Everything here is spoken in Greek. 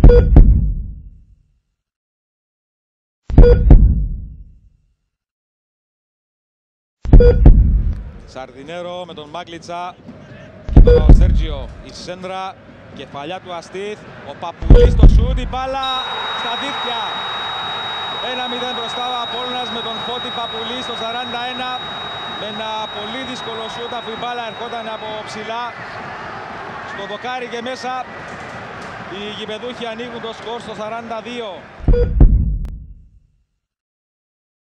Σαρδινέρο με τον Μάγκλιτσα και τον Σέργιο. Η σέντρα, κεφαλιά του Αστίθ, ο Παπουλής στο σούτ, η μπάλα στα δίχτυα. 1-0 μπροστά ο Απόλλωνας με τον Φώτη Παπουλή στο 41. Με ένα πολύ δύσκολο σούτ, αφού η μπάλα ερχόταν από ψηλά. Στο δοκάρι και μέσα, οι γηπεδούχοι ανοίγουν το σκορ στο 42.